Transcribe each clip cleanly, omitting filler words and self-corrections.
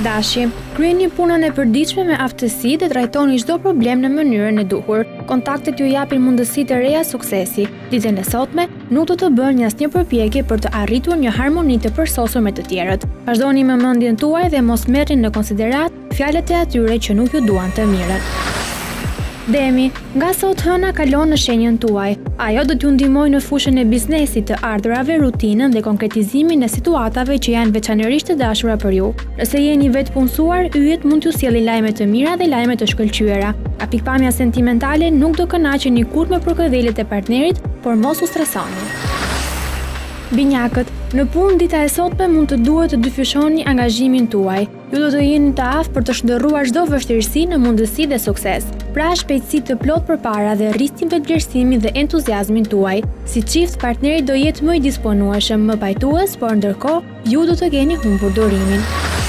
Dashi, kryeni punën e përditshme me aftësi dhe trajtoni çdo problem në mënyrën e duhur. Kontaktet ju japin mundësi të reja suksesi. Ditën e sotme nuk do të bëni asnjë përpjekje për të arritur një harmoni të përsosur me të tjerët. Vazhdoni me mendjen tuaj dhe mos merrni në konsiderat fjalët e atyre që nuk ju duan të mirën. Demi, nga sot hëna kalon në shenjën tuaj. Ajo do t'ju ndihmojë në fushën e biznesit, të ardhurave, rutinën dhe konkretizimin e situatave që janë veçanërisht të dashura për ju. Nëse jeni vetë punësuar, yjet mund t'ju sjellin lajme të mira dhe lajme të shkëlqyera. Nga pikpamja sentimentale nuk do kënaqeni kurrë me përkëdheljet e partnerit, por mos u stresoni. Binjakët, në punë dita e sotme mund të duhet të dyfishoni angazhimin tuaj. Ju do të jeni të aftë për të shndërruar çdo vështirësi në mundësi dhe sukses. Pra shpejtësi të plot përpara dhe rrisni vetëvlerësimin dhe entuziazmin tuaj. Si çift, partneri do jetë më i disponueshëm, më pajtues, por ndërkohë ju do të keni humbur durimin.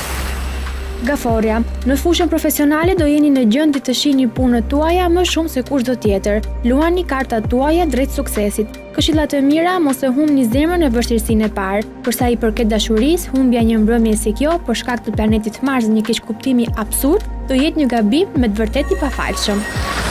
Gaforja, në fushën profesionale do jeni në gjendje të shihni punët tuaja më shumë se kushdo tjetër. Luani kartat tuaja drejt suksesit. Këshilla të mira, mos e humbni zemrën në vështirësinë e parë. Për sa i përket dashurisë, humbja një mbrëmje si kjo për shkak të planetit Mars dhe një keqkuptimi absurd do jetë një gabim me të vërtetë i pafalshëm.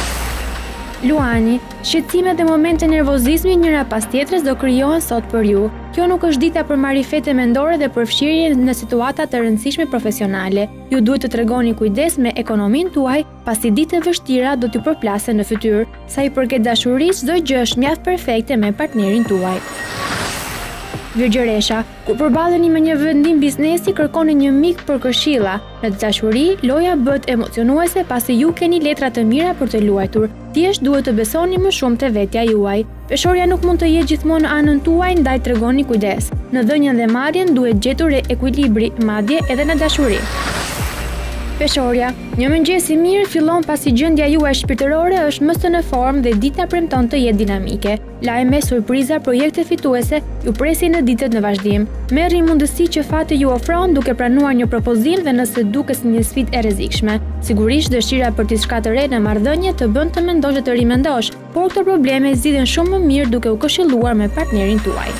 Luani, shqetësimet dhe momente nervozizmi njëra pas tjetrës do krijohen sot për ju. Kjo nuk është dita për marifete mendore dhe përfshirje në situata të rëndësishme profesionale. Ju duhet të tregoni kujdes me ekonominë tuaj, pasi ditë vështira do t'ju përplasen në fytyrë. Sa i përket dashurisë, çdo gjë është mjaft perfekte me partnerin tuaj. Virgjëresha, kur përballeni me një vendim biznesi, kërkoni një mik për këshilla. Në dashuri, loja bëhet emocionuese pasi ju keni letra të mira për të luajtur. Thjesht duhet të besoni më shumë te vetja juaj. Peshorja nuk mund të jetë gjithmonë në anën tuaj, ndaj tregoni kujdes. Në dhënien dhe marrjen duhet gjetur ekuilibri, madje edhe në dashuri. Peshorja, një mëngjes i mirë fillon pasi gjendja juaj shpirtërore është më së në formë dhe dita premton të jetë dinamike. Lajme, surpriza, projekte fituese ju presin në ditët në vazhdim. Merrni mundësi që fati ju ofron duke pranuar një propozim dhe nëse duket si një sfidë e rrezikshme. Sigurisht dëshira për diçka të re në marrëdhënie të bën të mendosh dhe të rimendosh, por këto probleme zgjidhen shumë më mirë duke u këshilluar me partnerin tuaj.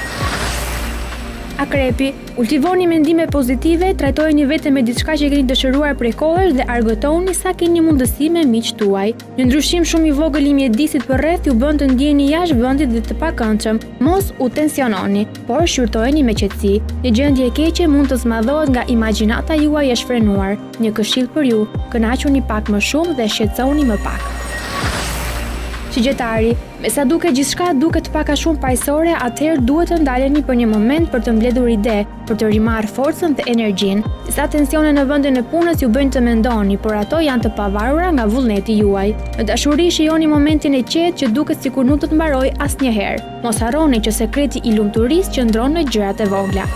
Akrepi, kultivoni mendime pozitive, trajtojeni veten me diçka që keni dëshiruar prej kohësh dhe argëtoni sa keni mundësi me miqt tuaj. Një ndryshim shumë i vogël i mjedisit përreth ju bën të ndjeheni jashtë vendit dhe të pakëndshëm. Mos u tensiononi, por shqyrtojeni me qetësi. Një gjendje e keqe mund të zmadhohet nga imagjinata juaj e shfrenuar. Një këshill për ju, kënaquni pak më shumë dhe shqetësoni më pak. Shigjetari, me sa duket gjithçka duket pak a shumë paqësore, atëherë duhet të ndaleni për një moment për të mbledhur ide, për të rimarrë forcën dhe energjinë. Disa tensione në vendin e punës ju bëjnë të mendoni, por ato janë të pavarura nga vullneti juaj. Në dashuri shijoni momentin e qetë që duket sikur nuk do të mbarojë asnjëherë. Mos harroni që sekreti i lumturisë qëndron në gjërat e vogla.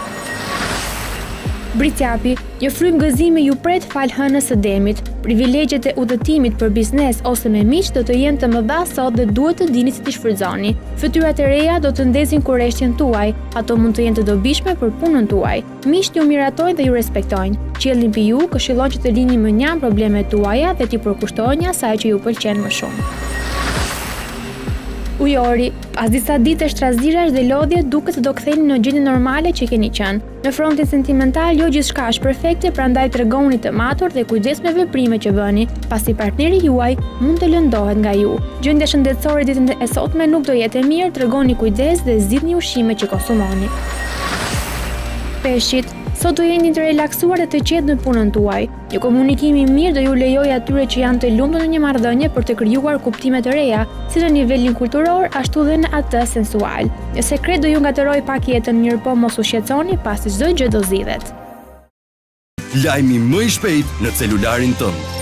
Britjapi, një frymë gëzimi ju pret fal hënës së demit. Privilegjet e udhëtimit për biznes ose me miq do të jenë të mëdha sot dhe duhet të dini si t'i shfrytëzoni. Fytyrat e reja do të ndezin kurreshtjen tuaj, ato mund të jenë të dobishme për punën tuaj. Miqt ju miratojnë dhe ju respektojnë. Qielli mbi ju këshillon që të lini më njam problemet tuaja dhe t'i përkushtoheni asaj që ju pëlqen më shumë. Ujori, pas disa ditësh trazirash dhe lodhje duket se do ktheheni në gjendjen normale që keni qenë. Në frontin sentimental jo gjithçka është perfekte, prandaj tregoni të matur dhe kujdes me veprimet që bëni, pasi partneri juaj mund të lëndohet nga ju. Gjendja shëndetësore ditën e sotme nuk do jetë e mirë, tregoni kujdes dhe zgjidhni ushqimet që konsumoni. Peshqit, sot do jeni të relaksuar dhe të qetë në punën tuaj. Një komunikim i mirë do ju lejojë atyre që janë të lumtur në një marrëdhënie për të krijuar kuptime të reja, si në nivelin kulturor, ashtu dhe në atë sensual. Një sekret do ju ngatërojë pak jetën, mirë po mos u shqetësoni pasi çdo gjë do zgjidhet. Lajmi më i shpejt në celularin tënd.